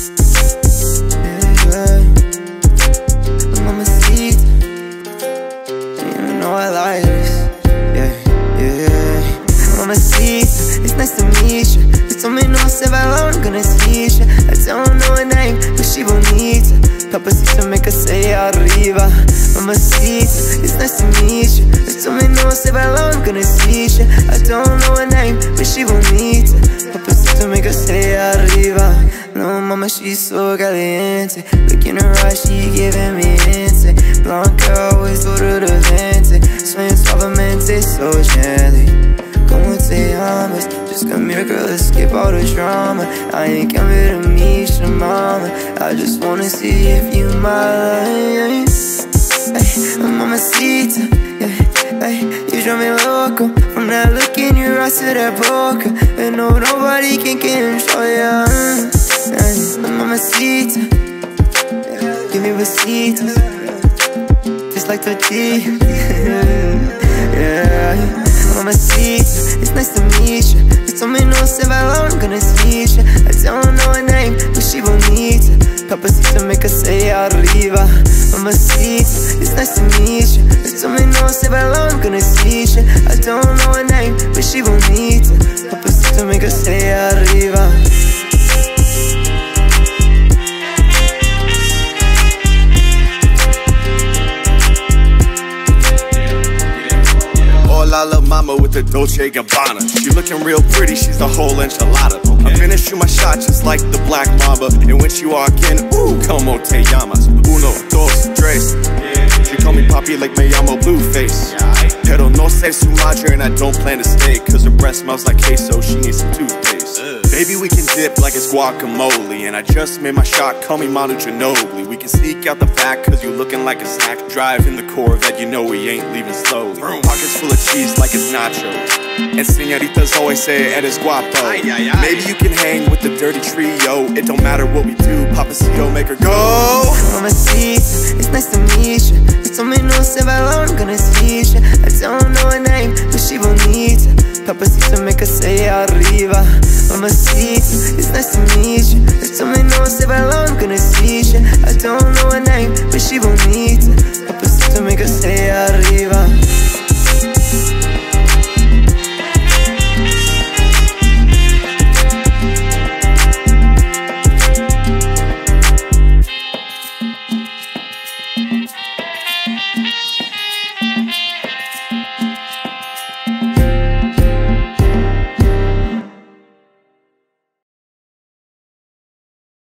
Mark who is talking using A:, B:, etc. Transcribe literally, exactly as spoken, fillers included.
A: Yeah, mamacita, you know I like this. Yeah, yeah. Mamacita, it's nice to meet you. They told me no se va long, gonna see you. I don't know her name, but she bonita. Papacito, make her say arriba. Mamacita, it's nice to meet you. They told me no se va long, gonna see you. I don't know her name, but she bonita. Papacito, make her say arriba. No, mama, she's so caliente. Look in her eyes, she giving me insane. Blanca, always duro de vente. Sueño suavemente, so gently. Como te llamas? Just come here, girl, let's skip all the drama. I ain't come here to meet your mama. I just wanna see if you mine. Ay, mamacita, yeah, ay, you drive me loco. From that look in your eyes to that boca, and no, nobody can control ya. Ay, mamacita, give me besitos, just like tortilla. Yeah, mamacita, it's nice to meet you. They told me no se va long, gonna see you. I don't know her name, but she bonita. Papacito, make her say arriba. Mamacita, it's nice to meet you. They told me no se va long, gonna see you. I don't know her name, but she bonita. Papacito, make her say arriba.
B: Hola, la mama with the Dolce Gabbana. She looking real pretty, she's the whole enchilada. I finish you my shot just like the Black Mamba. And when she walk in, ooh, como te llamas? Uno, dos, tres. She call me Papi like me llamo Blueface. Pero no sé su madre and I don't plan to stay, cause her breath smells like queso, she needs some toothpaste. Baby, we can dip like it's guacamole. And I just made my shot, call me Manu Ginobili. We can sneak out the back cause you looking like a snack. Drive in the Corvette, you know we ain't leaving slowly. Pockets full of cheese like it's nachos. And señoritas always say eres guapo. Maybe you can hang with the dirty trio. It don't matter what we do, Papacito, make her go.
A: Mamacita, it's nice to meet you. They told me no se va long, gonna see you. I don't know her name, but she bonita. Papacito, make her say arriba. Mamacita, it's nice to meet you.